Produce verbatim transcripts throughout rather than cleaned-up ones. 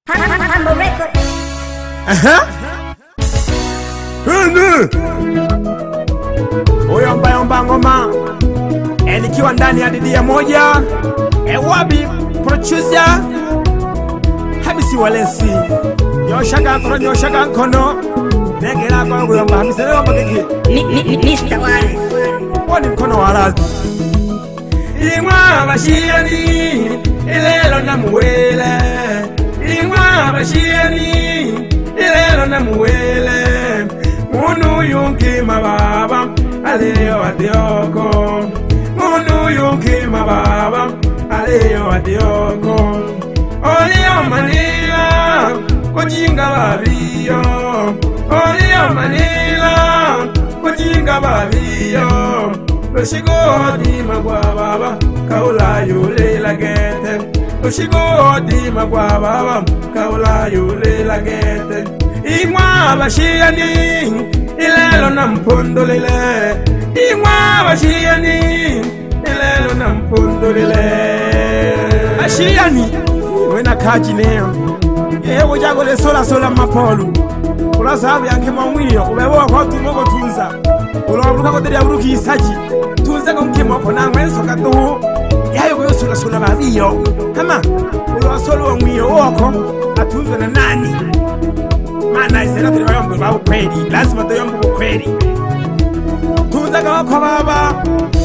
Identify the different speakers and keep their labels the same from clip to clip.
Speaker 1: Hambo record.
Speaker 2: Aha. Oyomba yomba ngoma. E nikiwa ndani ya didia moja. E wabi producer Hamisi Walensi. Nyoshaga nkono nyoshaga nkono. Negera kwa kuyomba Hamisi yomba kiki.
Speaker 1: mister Walensi.
Speaker 2: Wani mkono walazi. Imwa bashiani ilelo namuwele. Imwa bashiani ilelo namuwele. Munu yunki mababa aleo adioko. Munu yunki mababa aleo adioko. Olio manila kujinga babiyo. Olio manila kujinga babiyo. Ushigodi magwa baba kaula yule lagete. Ushigodi magwa baba kaula yule lagete. Imwa bashiani ilelo na mpondo lile. Imwa bashiani ilelo na mpondo lile. Bashiani wena kaji leo. Ewe jago le sola sola mapolu. Kula sababu yanke mamwiyo ubewa kwa tumogo tunza. Uloburuka ko teriya buruki isaji. Tunza ko mkemo ko nangwe soka to. Yayo ko sola sola babiyo. Kama ulo solo mwiyo woko atunzwe na nani? Mana isera turi bayombo babu kweli. Lazima toyombo kweli. Tunza ko ko baba.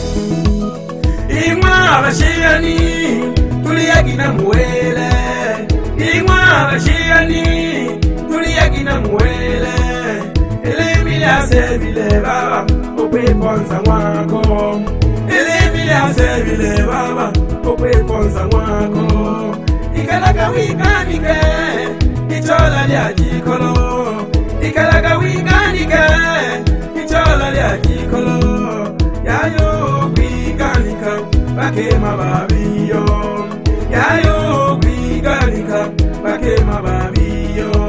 Speaker 2: Imwa bashiani tuliyagina muwele. Imwa bashiani tuliyagina muwele. Elemi ya sevile baba Ope ponza mwako. Elemi ya sevile baba Ope ponza mwako. Ikalaga wikanike Ichola lya jikolo. Ikalaga wikanike Ichola lya jikolo. Yayo wikanika Bake mababiyo. Yayo wikanika Bake mababiyo.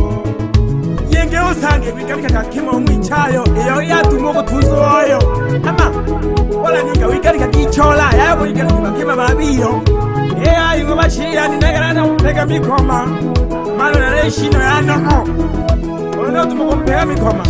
Speaker 2: Usange wikarika kakima umwichayo iyo yatumogo tuzoyo. Ama wala niga wikarika kichola yabo wikarika kakima babiyo. Eya ingo bachiyani negerana mpega mikoma. Malo na reshino ya noho. Ono tumogo mpega mikoma.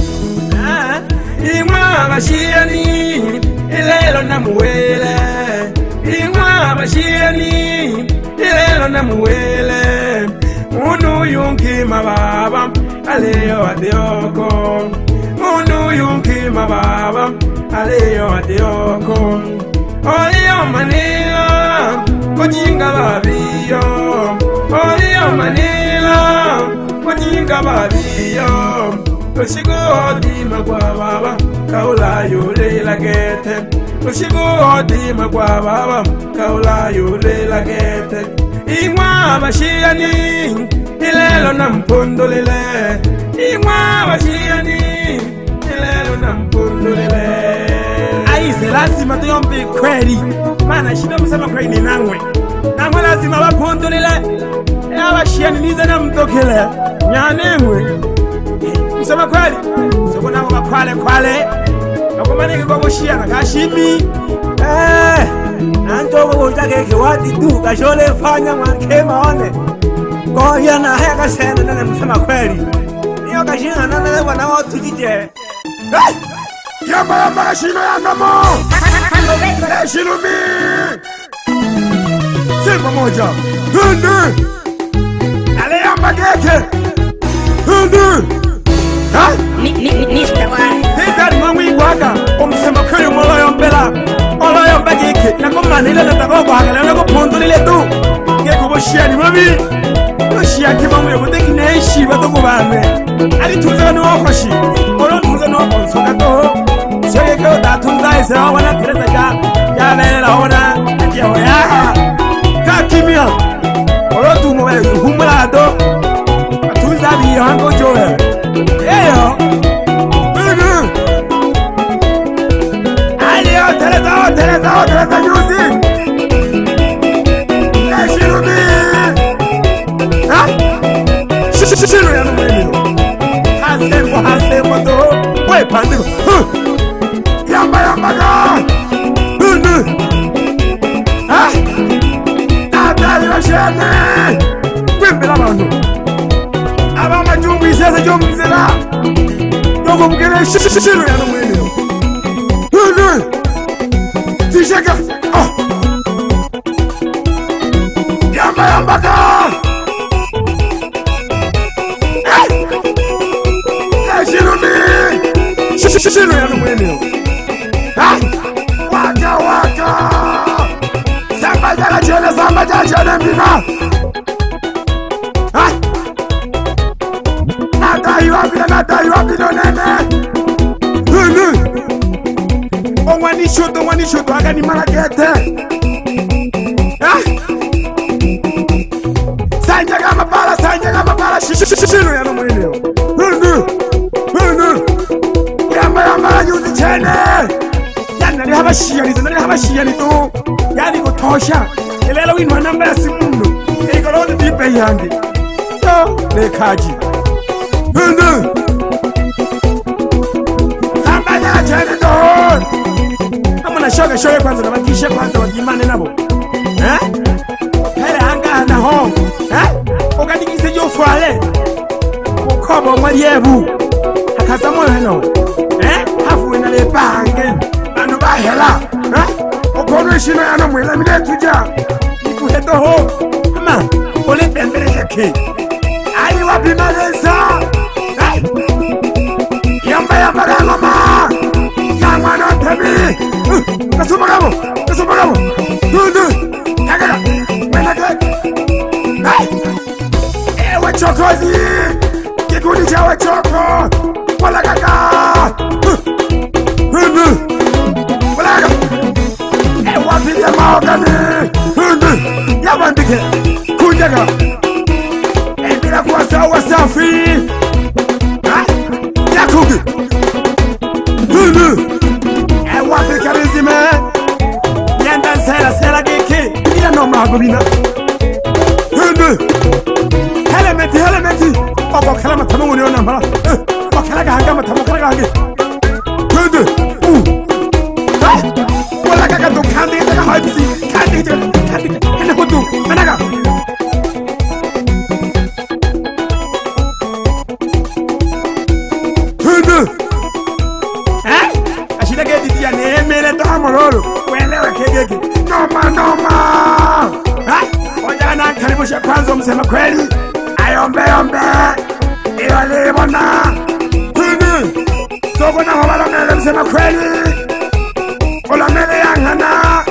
Speaker 2: Imwa bachiyani ilelo na muwele. Imwa bachiyani ilelo na muwele. Munu yunki mababa aleo adioko. Munu yunki mababa aleo adioko. Olio manila kujinga babiyo. Olio manila kujinga babiyo. Ushigodi magwa baba kaula yule lagete. Ushigodi magwa baba kaula yule lagete. Imwa bashiani ilelo na mpondo lile. Imwa bashiani ilelo na mpondo lile. Aise lazima tuyombe kweli. Mana shida msema kweli ni nangwe. Nangwe lazima wapondo lile. Ya bashiani nize na mtokele. Nyanengwe msema kweli. Soko nango bakwale kwale. Nakumanike kwa kushia na kashimi. Eh Antobo ujageke wadi tu kashole fanya mwankema one. Kwa hiya na haya kasena nane msema kweli. Iyo kashinga nane wana watu jije. Hey! Yamba yamba kashino yangamo.
Speaker 1: Hambo record.
Speaker 2: Eshilumi. Simba moja. Hindi. Ale yamba geke. Hindi. Ha?
Speaker 1: mister Walensi.
Speaker 2: Tizari mwangu waka. Umsema kweli mwolo yombela. Olo yomba geke. Nako manile natago waka. Nako pondo lile tu. Ngeko boshiani mami. Boshiya kima mwe kuteki neishi batoko bame. Ali tuza no wakoshi. Olo tuza no wakonso kato. Shege ko datunza ise wana teresa ja. Ya lele la wana. Akia hoya. Ka kimia. Olo tumo we humula do. Tuza bi hango joe. Eyo. Bugu. Alio teresa teresa teresa juzi. Eshirumi. Shiro ya numeni. Hasembo hasembo do. We pandiko. Yamba yamba ga. Hundu. Ah. Adali wa shene. Kwembela bantu. mugere shishiro ya no mwene Hulu Tishaka Oh Yamba yamba ka Shishiro ni Shishiro ya no mwene Waka waka Samba jala chene samba jala chene mbina Nata yuwapi na nata yuwapi no nene Hulu Ongwani shoto ongwani shoto aga ni malakete Sanjaga mabala sanjaga mabala Shishiro ya no mwene Hulu Hulu Yamba yamba la yuzi chene Nari habashiyanizo nari habashiyanizo yani kutosha elelo winwa namba ya simundo ikolode dipe yange yo lekaji ndu samba ya chene do amana shoga shoga kwanza na bakishe kwanza wajimane nabo eh hele anga na ho eh ogadikise jo fwale ukobo mwaliebu akaza moyo heno eh hafu ina le bange Hela, ha? Okono shino ya no mwela mile tuja. Iku heto ho. Ama, ole pembere yake. Ayi wapi maleza. Hai. Yamba yamba ngoma. Yamba no temi. Kasuma gamo. Kasuma gamo. Ndu. Kagala. Wena ke. Hai. Ewe chokozi. Kikundi cha wachoko. Wala kaka. Ndu. Wapige maogani Hindi Yabandike Kunjaga Ebila kuwa sawa safi Yakugi Hindi Wapike rizime Yenda sela sela geki Ila no magubina Hindi Helemeti helemeti Oko kalama tamu ni ona mara Oko kalaga hangama tamu kalaga hangi Hindi Wala kaka tu kandi kaka haibisi kandi kandi hena kutu managa Hundu Eh ashida ke ditia ne mele to amororo welewe kegege noma noma Ha oja na karibu sha kwanza msema kweli ayombe yombe iwale bona Hundu soko na hobala mele msema kweli Ola mele yangana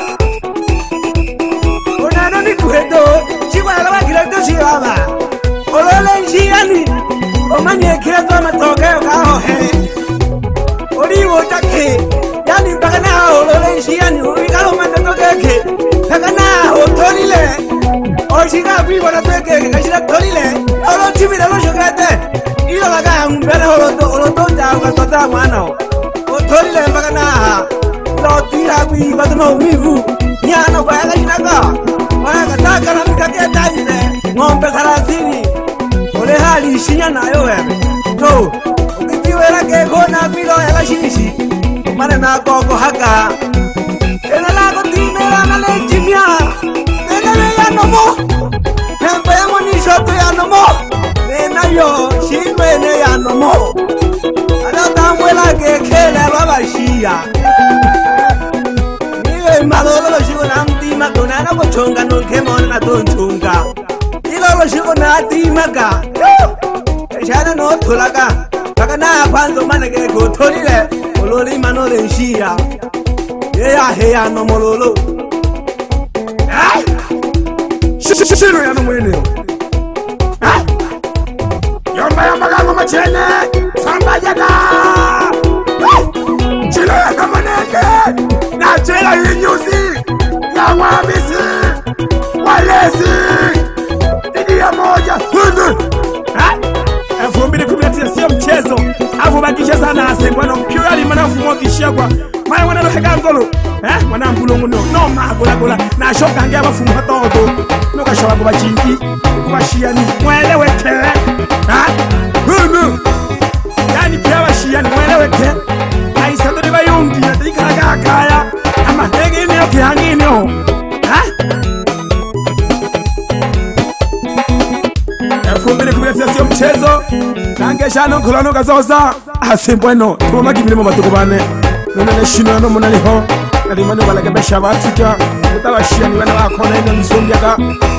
Speaker 2: Onano ni kuheto Chiwa alawa kireto chiwaba Olole njiani Omanye kireto amatoke yokaho he Oliwo take Yani mpakana olole njiani Uwikalo mandato keke Pakana otolile Oshika vivo na teke Kashira tolile Olo chimile lo shokrete Iyo laga mbele oloto Oloto jawa tota mwanao Otolile mpakana Lo tira wi badmo mivu Nyano kwa yaga jinaka Waya kataka na mikake taise Ngombe sarasini Ole hali shinya na yo webe To Ukitiwela ke kona kwilo yaga shinishi Mane na koko haka Ena lako timela na lechimia Ena le ya nomo Hempe ya moni shoto ya nomo Ena yo shimwe ne ya nomo Adata mwela ke kele baba shia Malolo lo shigo na mtima Kona na kuchonga no kemona na tonchunga Ilo lo shigo na timaka Eshana no tulaka Kaka na kwanzo maneke kutolile Ololi manole nshia Heya heya no mololo Hai Shishiro ya no mweneo Hai Yomba yomba gango machene Samba jaga Hai Chilo ya kamaneke Nachela hinyuzi ya mwamisi walezi Didi ya moja Hundu elfu mbili kumi na tisa sio mchezo Afu bakisha sana asengwana Mpyo yali manafu mwakishia kwa Maya wana lo heka ngolo Eh wana mbulungu no No maa gola gola Na shoka hangia wafu mwatoto Nuka shawa kuba chingi Kuba shiani Mwelewe kele Ha Hundu Yani pia wa shiani mwelewe kele Aisato diba yungi ya dikaraga kaya Ama hege ine yoke hangi ine ho Ha elfu mbili kumi na tisa sio mchezo Nange shano kulano kazoza Asembweno tuma kimilimo matukubane none neshino no munaliho ali mane balage beshabatika utabashia ni bana bakona ino nzombiaga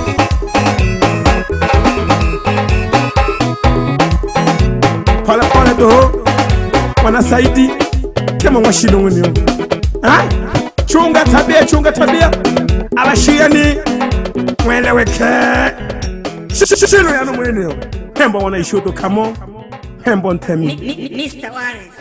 Speaker 2: pala pala do wana saidi kama mwashino ngwini ha chunga tabia chunga tabia abashia ni mweleweke shino yano mweneo hembo wana ishoto kamo hembo ntemi
Speaker 1: Mister Wallace.